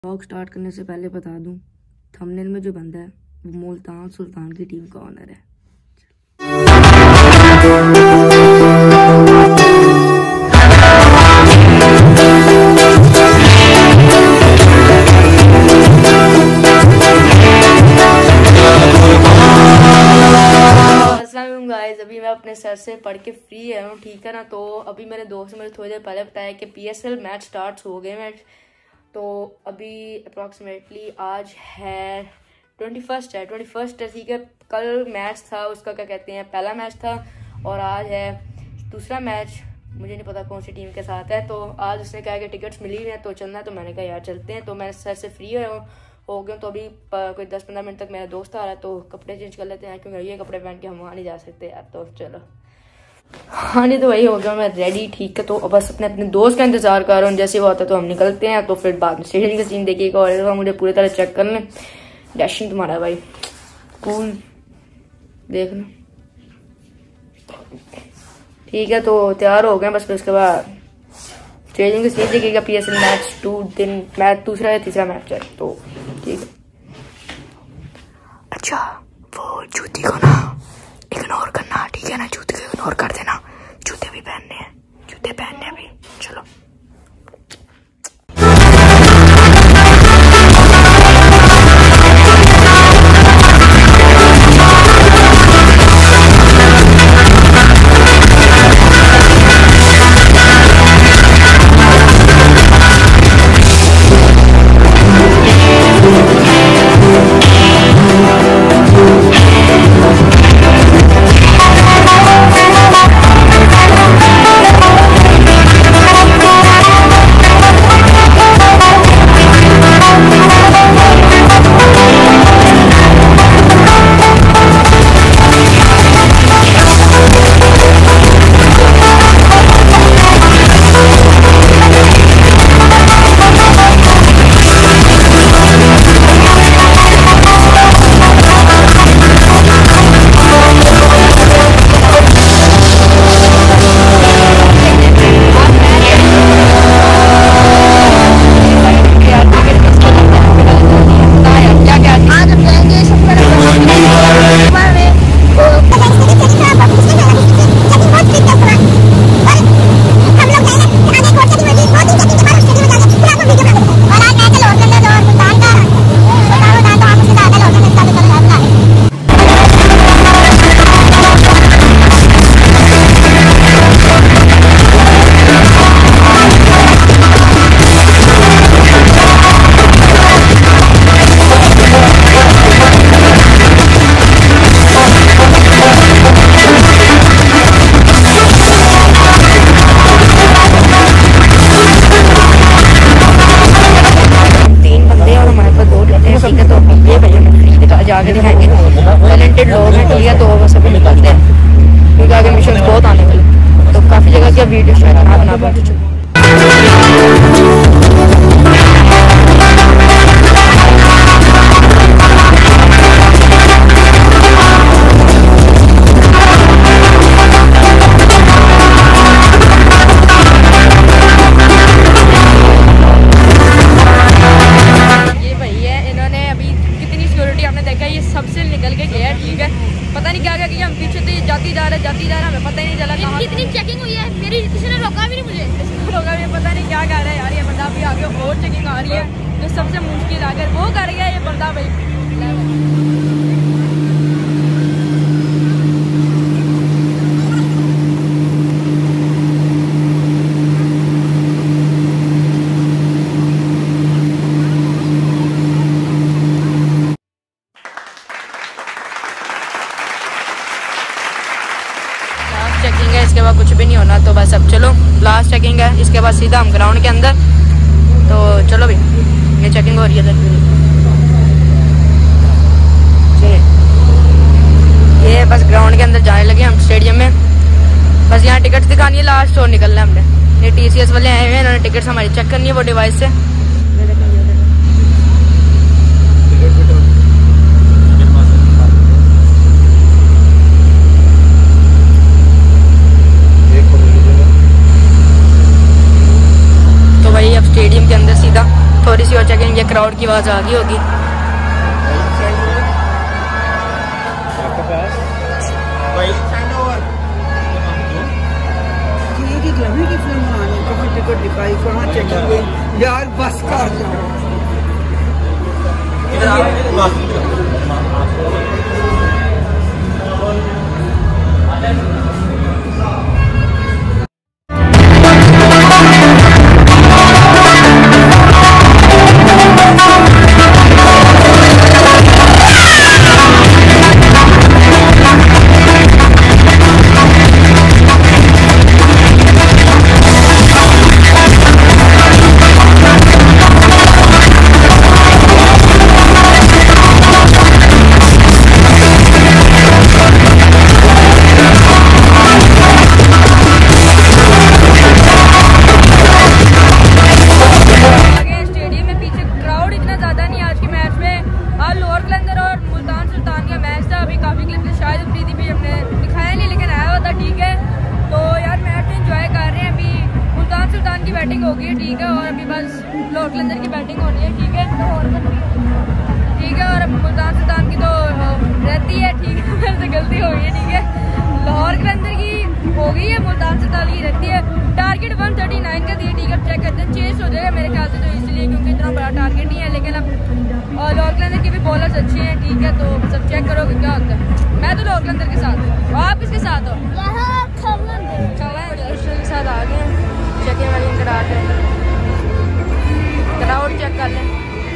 Vlog start करने से पहले बता दूं, थंबनेल में जो बंदा है वो मुल्तान सुल्तान की टीम का ऑनर है। गाइस, अभी मैं अपने सर से पढ़ के फ्री है हूँ, ठीक है ना। तो अभी मेरे दोस्त ने मुझे थोड़ी देर पहले बताया कि PSL मैच स्टार्ट हो गए मैच। तो अभी अप्रॉक्सीमेटली आज है 21 है, ठीक है। कल मैच था उसका, क्या कहते हैं, पहला मैच था और आज है दूसरा मैच। मुझे नहीं पता कौन सी टीम के साथ है। तो आज उसने कहा कि टिकट्स मिली हुई हैं तो चलना है, तो मैंने कहा यार चलते हैं। तो मैं सर से फ्री हो गया। तो अभी कोई 10-15 मिनट तक मेरा दोस्त आ रहा है, तो कपड़े चेंज कर लेते हैं क्योंकि ये कपड़े पहन के हम वहाँ नहीं जा सकते यार। तो चलो, हाँ नहीं तो वही हो गया, मैं रेडी, ठीक है। तो बस अपने दोस्त का इंतजार कर रहा हूँ, जैसे वो आता है तो हम निकलते हैं। तो फिर बाद में स्टेशन का सीन देखिएगा और मुझे पूरी तरह चेक कर लें। डैशिंग तुम्हारा भाई कूल, देखना, ठीक है। तो तैयार हो गए बस। फिर उसके बाद स्टेजिंग का सीन देखिएगा। PSL मैच 2 दिन, मैच दूसरा या तीसरा मैच है, तो ठीक है। अच्छा, वो जूती को ना इग्नोर करना, ठीक है ना। जूते को इग्नोर कर देना, जूते भी पहनने हैं, जूते पहनने हैं अभी। चलो, आगे दिखाएंगे। टैलेंटेड लोग हैं, ठीक है। तो बस अभी निकलते हैं क्योंकि आगे मिशन बहुत आने वाले, तो काफ़ी जगह की वीडियो शायद बना पाते। सबसे निकल के गया, ठीक है। पता नहीं क्या क्या किया, हम पीछे से जाती जा रहे हमें पता ही नहीं चला कहाँ कितनी चेकिंग हुई है। मेरी किसी ने रोका भी नहीं, मुझे रोका भी, पता नहीं क्या कर रहा है यार ये बंदा। भी आगे और चेकिंग आ रही है, जो सबसे मुश्किल आकर वो कर गया ये बंदा भाई। चेकिंग है, इसके बाद कुछ भी नहीं होना। तो बस अब चलो, लास्ट चेकिंग है, इसके बाद सीधा हम ग्राउंड के अंदर। तो चलो भाई, ये चेकिंग हो रही है ये बस ग्राउंड के अंदर जाने लगे हम, स्टेडियम में। बस यहाँ टिकट्स दिखानी है लास्ट और निकलना है हमने। ये TCS वाले आए हुए हैं, इन्होंने टिकट्स हमारी चेक करनी है वो डिवाइस से। क्राउड की आवाज़ आ गई होगी। की फिल्म बनानी कहाँ टिकट दिखाई कहाँ चेकिंग यार बस कर बैटिंग होगी है, ठीक है। और अभी बस लाहौर कलंदर की बैटिंग होनी है, ठीक है। ठीक है। और मुल्तान सुल्तान की तो रहती है, ठीक है। मेरे से गलती हो गई है, ठीक है। लाहौर कलंदर की हो गई है, मुल्तान सुल्तान की रहती है। टारगेट 139 का दिया, ठीक है। चेक करते हैं, चेस हो जाएगा मेरे ख्याल से तो, इसलिए क्योंकि इतना बड़ा टारगेट नहीं है। लेकिन अब लाहौर कलंदर के भी बॉलर्स अच्छे हैं, ठीक है। तो सब चेक करोगे क्या होता है। मैं तो लाहौर कलंदर के साथ हूँ, आप किसके साथ हो? के साथ आ गए हैं, चेकिंग वाली करा के क्राउड चेक कर लें।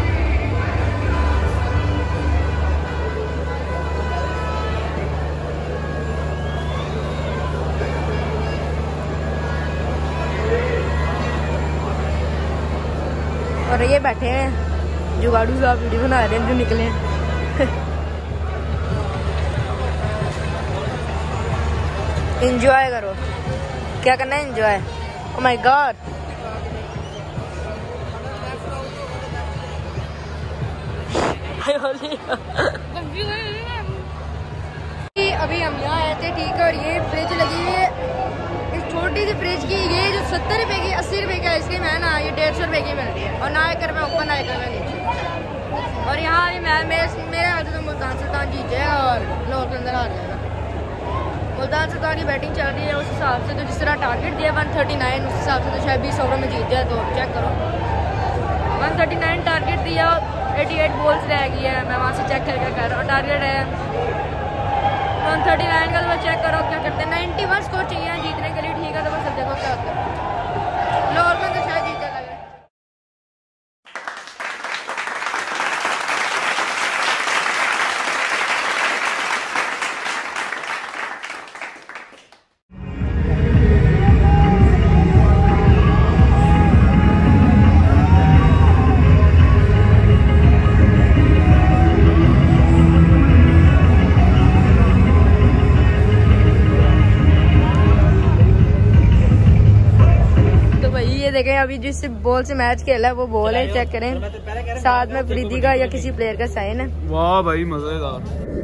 और ये बैठे हैं जुगाड़ू साहब, वीडियो बना रहे हैं जो निकले हैं। एंजॉय करो, क्या करना है एंजॉय। ओह माय गॉड, अभी हम यहाँ आए थे, ठीक है। और ये फ्रिज लगी हुई है, इस छोटी सी फ्रिज की, ये जो 70 रुपए की 80 रुपए का इसकी मैं ना, ये 150 रुपए की मिल रही है। और ना कर मैं ऊपर, ना कर मैं नीचे। और यहाँ अभी मैं मेरे हाथ से तो मुल्तान सुल्तान जीत जाएगा और लाहौर कलंदर आ जाएगा। मुल्तान सुल्तान की बैटिंग चल रही है, उस हिसाब से तो जिस तरह टारगेट दिया 139, उस हिसाब से तो शायद 20 ओवर में जीत जाए। तो चेक करो, 139 टारगेट दिया, 88 बॉल्स रह गई है। मैं वहाँ से चेक करके कर रहा हूँ, टारगेट है 139 का। तो बस चेक करो क्या करते हैं। 91 स्कोर चाहिए जीतने के लिए, ठीक है। तो बस देखो क्या होता है। लाहौर में तो शायद जीत जाएगा। देखें अभी जिस बॉल से मैच खेला है वो बॉल है, चेक करें। साथ में फरीदी का या किसी प्लेयर का साइन है। वाह भाई मजेदार।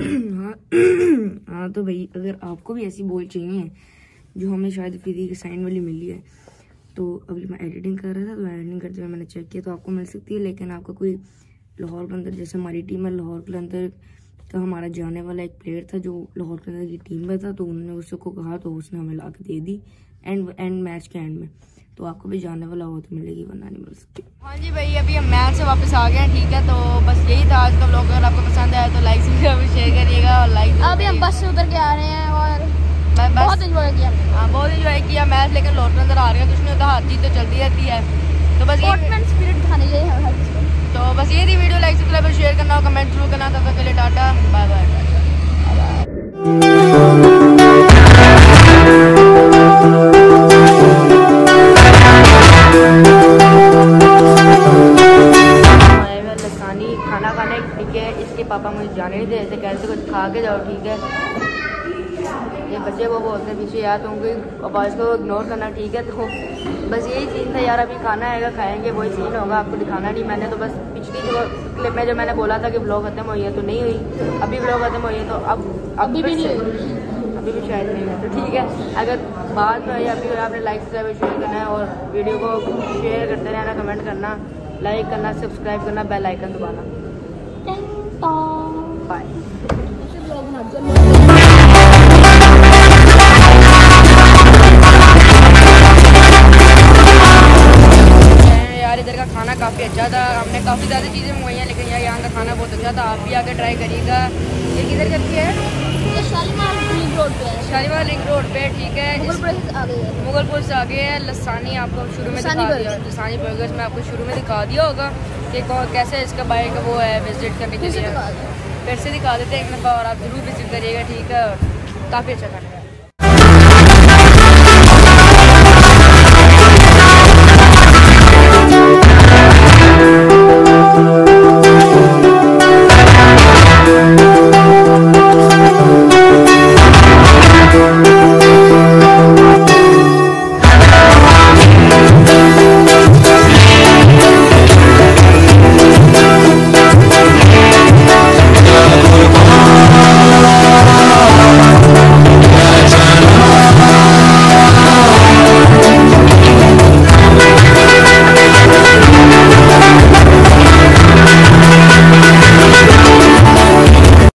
हाँ तो भाई अगर आपको भी ऐसी बॉल चाहिए जो हमें शायद फरीदी की साइन वाली मिली है, तो अभी मैं एडिटिंग कर रहा था, तो एडिटिंग करते हुए मैंने चेक किया तो आपको मिल सकती है। लेकिन आपका कोई लाहौर कलंदर, जैसे हमारी टीम है लाहौर कलंदर, तो हमारा जाने वाला एक प्लेयर था जो लाहौर कलंदर की टीम में था, तो उन्होंने उसको कहा तो उसने हमें ला के दे दी एंड मैच के एंड में। तो आपको भी जाने वाला हो तो मिलेगी, वरना नहीं मिल सकती। हाँ जी भाई, अभी हम मैच से वापस आ गए हैं, ठीक है। तो बस यही था आज का व्लॉग। अगर आपको पसंद आया तो लाइक शेयर करिएगा और लाइक। अभी हम बस से उतर के आ रहे हैं और बहुत एंजॉय किया। हाँ बहुत एंजॉय किया मैच, लेकिन लाहौर कलंदर आ रहे हैं, कुछ नहीं होता, हार जीत तो चलती रहती है। तो बस स्पिरिट दिखाने चाहिए। तो बस ये थी वीडियो, लाइक सब्सक्राइब शेयर करना और कमेंट जरूर करना। तब तक के लिए टाटा बाय बाय। खाना खाने, ठीक है। इसके पापा मुझे जाने नहीं दे रहे थे, कहते कुछ खा के जाओ, ठीक है। ये बच्चे वो बोलते पीछे यार तुमको आवाज़ को इग्नोर करना, ठीक है। तो बस यही सीन था यार, अभी खाना आएगा खाएंगे, वही सीन होगा। आपको दिखाना नहीं मैंने, तो बस पिछली जो क्लिप में जो मैंने बोला था कि ब्लॉग खत्म हुई है तो नहीं हुई, अभी ब्लॉग खत्म हुई है। तो अब अभी भी नहीं, अभी भी शायद नहीं है। तो ठीक है, अगर बाद में या फिर आपने लाइक सब्सक्राइब शेयर करना है और वीडियो को शेयर करते रहना, कमेंट करना। लाइक करना, सब्सक्राइब करना, बेल आइकन दबाना। बाय। यार इधर का खाना काफ़ी अच्छा था, हमने काफ़ी ज़्यादा चीज़ें मंगवाई हैं, लेकिन यार यहाँ का खाना बहुत अच्छा था। आप भी आके ट्राई करिएगा। ये किधर करती है? ये शालीमार लिंक रोड पे है। शालीमार लिंक रोड पे, ठीक है। मुगलपुर से आगे है। लसानी आपको शुरू में दिखा दिया, लसानी बर्गर्स में आपको शुरू में दिखा दिया होगा कि कैसे इसका बाइक वो है विजिट करने के लिए। फिर से दिखा देते हैं एक दफ़ा और आप ज़रूर विजिट करिएगा, ठीक है। काफ़ी अच्छा खाना है।